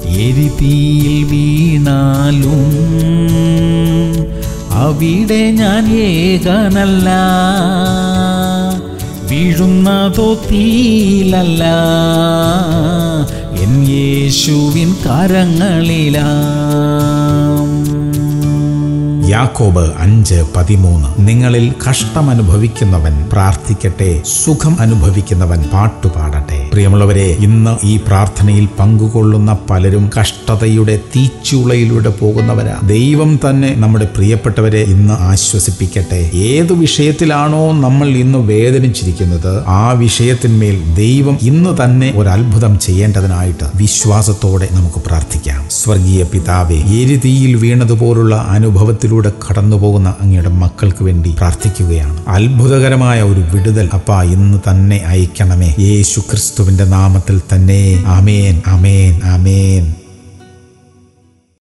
എരിതീയിൽ വീണാലും അവിടെ ഞാൻ ഏകനല്ല, വീഴുന്നതോ തീയിലല്ല, എൻ യേശുവിൻ കരങ്ങളിലാ. യാക്കോബ് 5:13. നിങ്ങളിൽ കഷ്ടമനുഭവിക്കുന്നവൻ പ്രാർത്ഥിക്കട്ടെ, സുഖം അനുഭവിക്കുന്നവൻ പാട്ടുപാടട്ടെ. പ്രിയമുള്ളവരെ, ഇന്ന് ഈ പ്രാർത്ഥനയിൽ പങ്കുകൊള്ളുന്ന പലരും കഷ്ടതയുടെ തീച്ചുളയിലൂടെ പോകുന്നവരാ. ദൈവം തന്നെ നമ്മുടെ പ്രിയപ്പെട്ടവരെ ഇന്ന് ആശ്വസിപ്പിക്കട്ടെ. ഏതു വിഷയത്തിലാണോ നമ്മൾ ഇന്ന് വേദനിച്ചിരിക്കുന്നത്, ആ വിഷയത്തിന്മേൽ ദൈവം ഇന്ന് തന്നെ ഒരു അത്ഭുതം ചെയ്യേണ്ടതിനായിട്ട് വിശ്വാസത്തോടെ നമുക്ക് പ്രാർത്ഥിക്കാം. സ്വർഗീയ പിതാവേ, എരിതീയിൽ വീണതുപോലുള്ള അനുഭവത്തിലൂടെ കടന്നുപോകുന്ന അങ്ങയുടെ മക്കൾക്ക് വേണ്ടി പ്രാർത്ഥിക്കുകയാണ്. അത്ഭുതകരമായ ഒരു വിടുതൽ അപ്പാ ഇന്ന് തന്നെ അയക്കണമേ. യേശു ക്രിസ്തുവിന്റെ നാമത്തിൽ തന്നെ. ആമേൻ, ആമേൻ, ആമേൻ.